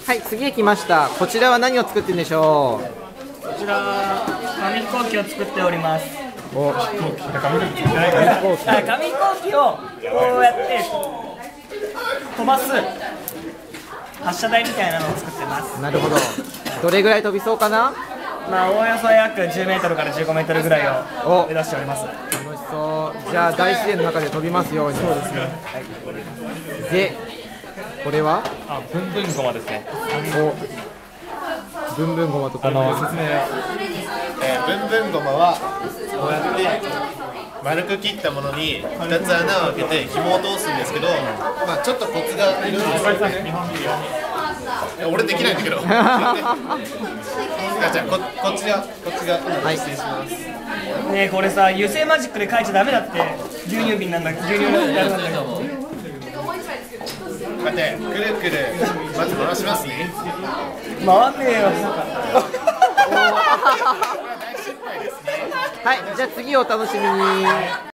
はい、次へ来ました。こちらは何を作ってるんでしょこちら紙飛行機を作っております。 う。お、 紙飛行機をこうやって飛ばす発射台みたいなのを作ってます。 なるほど。どれぐらい飛びそうかな。 まあおおよそ約10メートルから15メートルぐらいを目指しております。 楽しそう。じゃあ大自然の中で飛びますように。そうですね。で、これはブンブンゴマですね。 お、ブンブンゴマと説明を。 ブンブンゴマはこうやって丸く切ったものに2つ穴を開けて紐を通すんですけど、まあちょっとコツがいるんですよね。俺できないんだけど。じゃあこっちが失礼します。 ねえこれさ油性マジックで書いちゃダメだって。牛乳瓶なんだ牛乳なんだけど。 こうやってくるくるまず回しますね。 回んねえよ。 はい、じゃあ次お楽しみに。